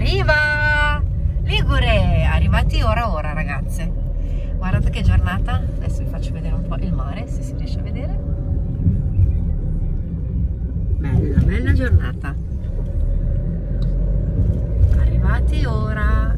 Viva! Ligure! Arrivati ora ragazze. Guardate che giornata. Adesso vi faccio vedere un po' il mare, se si riesce a vedere. Bella giornata. Arrivati ora.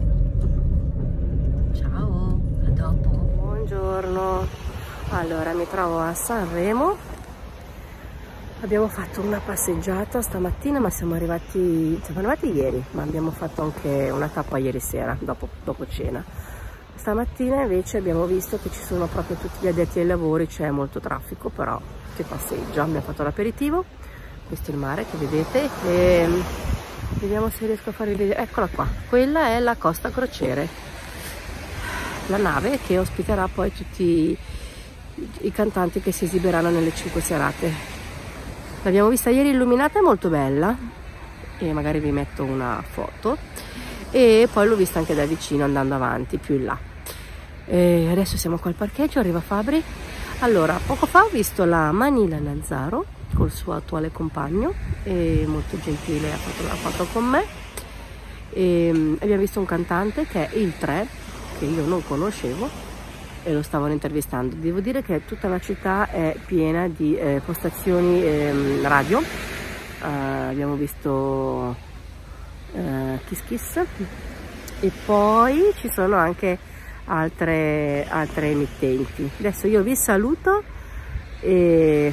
Ciao, a dopo. Buongiorno. Allora, mi trovo a Sanremo. Abbiamo fatto una passeggiata stamattina, ma siamo arrivati ieri, ma abbiamo fatto anche una tappa ieri sera, dopo cena. Stamattina invece abbiamo visto che ci sono proprio tutti gli addetti ai lavori, c'è molto traffico, però si passeggia. Abbiamo fatto l'aperitivo, questo è il mare che vedete, e vediamo se riesco a farvi vedere. Eccola qua, quella è la Costa Crociere, la nave che ospiterà poi tutti i cantanti che si esibiranno nelle 5 serate. L'abbiamo vista ieri illuminata, è molto bella, e magari vi metto una foto, e poi l'ho vista anche da vicino andando avanti più in là. E adesso siamo qua al parcheggio, arriva Fabri. Allora, poco fa ho visto la Manila Nazzaro col suo attuale compagno, e molto gentile, ha fatto la foto con me. E abbiamo visto un cantante che è il 3, che io non conoscevo, e lo stavano intervistando. Devo dire che tutta la città è piena di postazioni radio. Abbiamo visto Kiss Kiss, e poi ci sono anche altre emittenti. Adesso io vi saluto e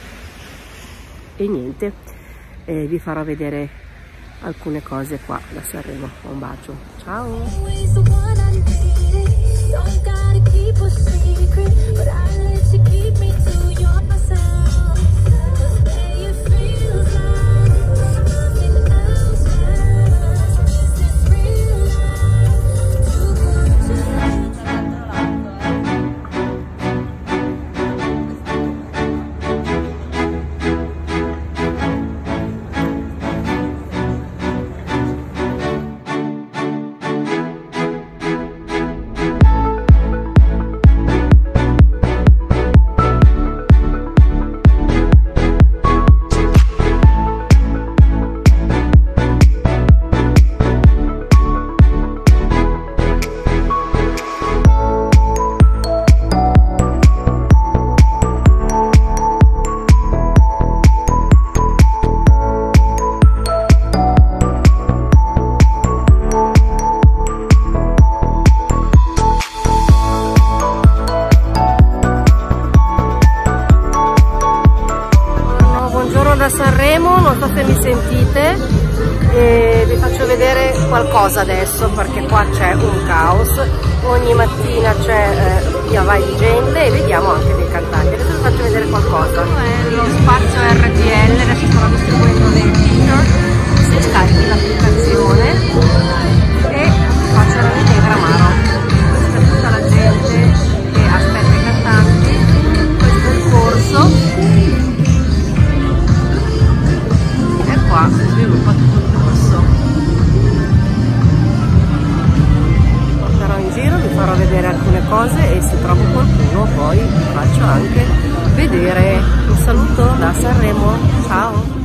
niente, vi farò vedere alcune cose qua da Sanremo. Un bacio, ciao. Don't gotta keep a secret, but I let you keep me to yourself. Just where you feel like nothing else matters. Is this real life? Too good to da Sanremo, non so se mi sentite, e vi faccio vedere qualcosa adesso perché qua c'è un caos, ogni mattina c'è via vai di gente, e vediamo anche dei cantanti. Adesso vi faccio vedere qualcosa. È lo spazio RTL, adesso sto distribuendo le t-shirt, si scarichi l'applicazione e faccio la mia Gramaro. Questa è tutta la gente che aspetta i cantanti, questo è il corso. Qua sviluppa tutto il corso. Vi porterò in giro, vi farò vedere alcune cose, e se trovo qualcuno poi vi faccio anche vedere. Un saluto da Sanremo, ciao!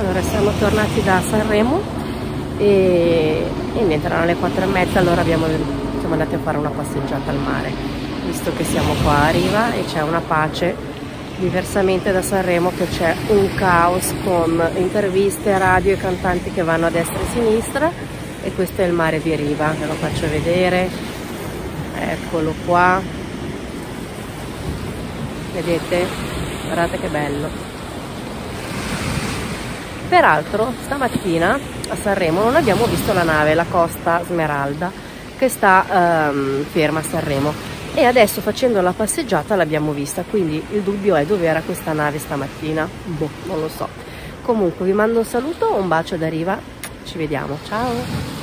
Allora siamo tornati da Sanremo e niente, erano le 4:30, allora siamo andati a fare una passeggiata al mare, visto che siamo qua a Riva e c'è una pace, diversamente da Sanremo che c'è un caos con interviste, radio e cantanti che vanno a destra e a sinistra. E questo è il mare di Riva, ve lo faccio vedere, eccolo qua, vedete? Guardate che bello. Peraltro stamattina a Sanremo non abbiamo visto la nave, la Costa Smeralda, che sta ferma a Sanremo, e adesso facendo la passeggiata l'abbiamo vista, quindi il dubbio è dove era questa nave stamattina, boh, non lo so. Comunque vi mando un saluto, un bacio da Riva, ci vediamo, ciao!